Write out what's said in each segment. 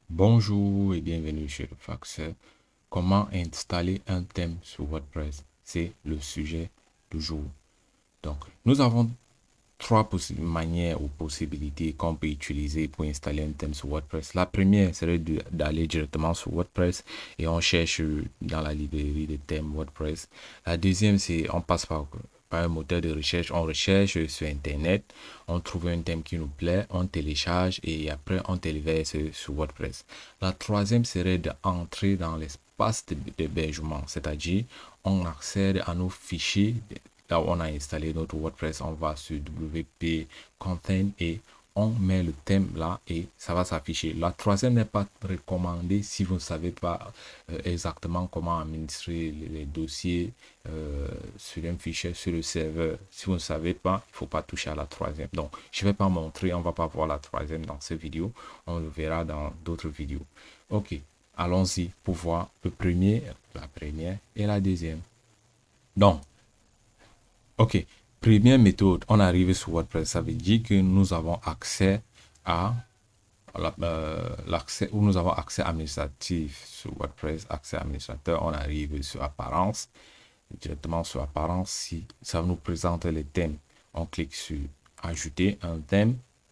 Bonjour et bienvenue chez le Faxeur. Comment installer un thème sur WordPress? C'est le sujet du jour. Donc, nous avons trois manières ou possibilités qu'on peut utiliser pour installer un thème sur WordPress. La première serait d'aller directement sur WordPress et on cherche dans la librairie de thèmes WordPress. La deuxième, c'est on passe par un moteur de recherche, on recherche sur Internet, on trouve un thème qui nous plaît, on télécharge et après on téléverse sur WordPress. La troisième serait d'entrer dans l'espace d'hébergement, c'est-à-dire on accède à nos fichiers. Là où on a installé notre WordPress, on va sur WP Content et on met le thème là et ça va s'afficher. La troisième n'est pas recommandée si vous ne savez pas exactement comment administrer les dossiers sur un fichier, sur le serveur. Si vous ne savez pas, il ne faut pas toucher à la troisième. Donc, je ne vais pas montrer, on ne va pas voir la troisième dans cette vidéo. On le verra dans d'autres vidéos. Ok, allons-y pour voir le premier, la première et la deuxième. Donc, ok, première méthode, on arrive sur WordPress, ça veut dire que nous avons accès à l'accès où nous avons accès administratif sur WordPress, accès administrateur, on arrive sur apparence, directement sur apparence, si ça nous présente les thèmes, on clique sur ajouter un thème.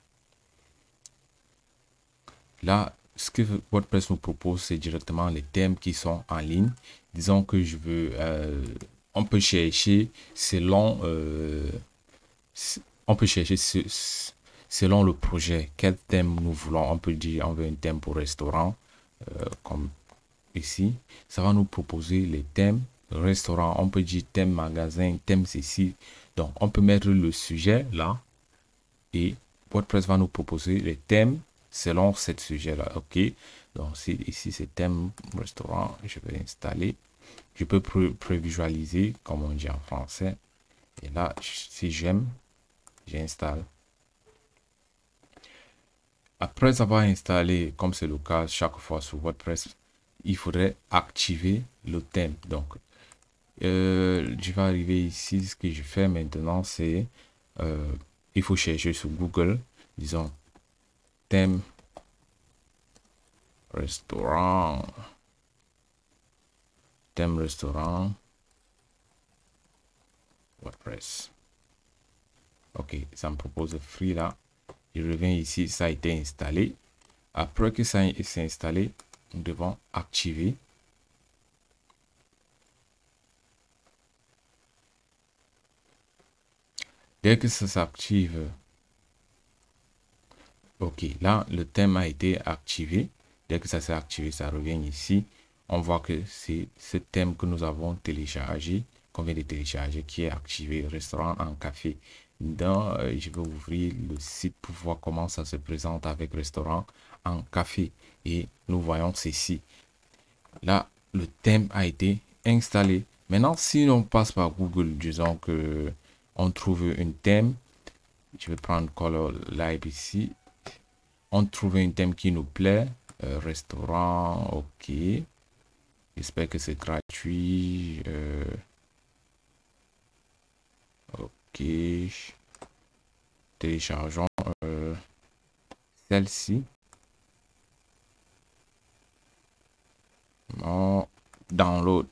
Là, ce que WordPress nous propose, c'est directement les thèmes qui sont en ligne. Disons que je veux, on peut chercher selon, on peut chercher selon le projet, quel thème nous voulons. On peut dire, on veut un thème pour restaurant, comme ici. Ça va nous proposer les thèmes restaurant. On peut dire thème magasin, thème ceci. Donc, on peut mettre le sujet là et WordPress va nous proposer les thèmes selon ce sujet-là. OK. Donc, ici, c'est thème restaurant. Je vais installer. Je peux prévisualiser, comme on dit en français. Et là, si j'aime, j'installe. Après avoir installé, comme c'est le cas chaque fois sur WordPress, il faudrait activer le thème. Donc, je vais arriver ici. Ce que je fais maintenant, c'est il faut chercher sur Google, disons, thème restaurant. Thème restaurant. WordPress. Ok, ça me propose free là. Je reviens ici, ça a été installé. Après que ça s'est installé, nous devons activer. Dès que ça s'active, ok, là, le thème a été activé. Dès que ça s'est activé, ça revient ici. On voit que c'est ce thème que nous avons téléchargé, qu'on vient de télécharger, qui est activé, restaurant en café. Donc, je vais ouvrir le site pour voir comment ça se présente avec restaurant en café. Et nous voyons ceci. Là, le thème a été installé. Maintenant, si on passe par Google, disons que on trouve un thème. Je vais prendre Color Live ici. On trouve un thème qui nous plaît. Restaurant, ok. J'espère que c'est gratuit. Ok. Téléchargeons celle-ci. Non. Download.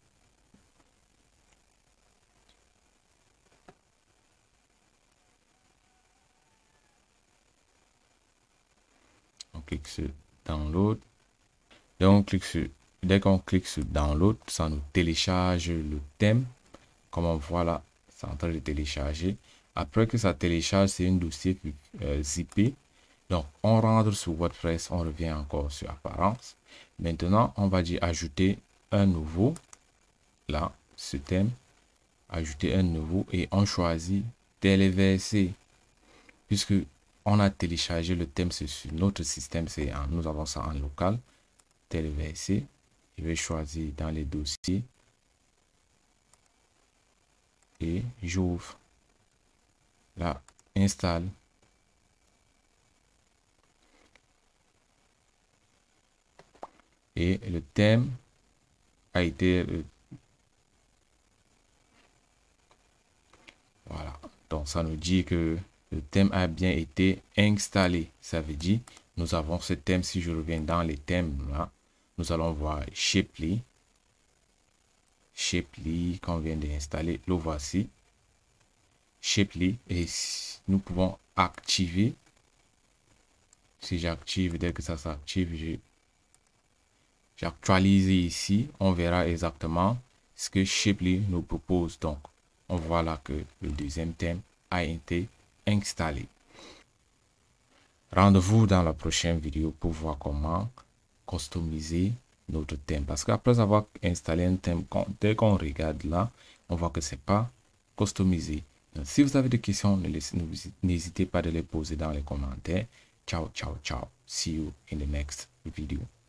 On clique sur Download. Dès qu'on clique sur Download, ça nous télécharge le thème. Comme on voit là, c'est en train de télécharger. Après que ça télécharge, c'est un dossier zippé. Donc, on rentre sur WordPress, on revient encore sur Apparence. Maintenant, on va dire ajouter un nouveau. Là, ce thème. Ajouter un nouveau et on choisit téléverser. Puisque on a téléchargé le thème sur notre système, nous avons ça en local. Téléverser. Je vais choisir dans les dossiers. Et j'ouvre. Là, installe. Et le thème a été voilà. Donc ça nous dit que le thème a bien été installé. Ça veut dire nous avons ce thème. Si je reviens dans les thèmes, là, nous allons voir Shapely. Shapely qu'on vient d'installer, le voici. Shapely, et nous pouvons activer. Si j'active, dès que ça s'active, j'actualise ici, on verra exactement ce que Shapely nous propose. Donc, on voit là que le deuxième thème a été installé. Rendez-vous dans la prochaine vidéo pour voir comment customiser notre thème. Parce qu'après avoir installé un thème, dès qu'on regarde là, on voit que c'est pas customisé. Donc, si vous avez des questions, n'hésitez pas de les poser dans les commentaires. Ciao, ciao, ciao. See you in the next video.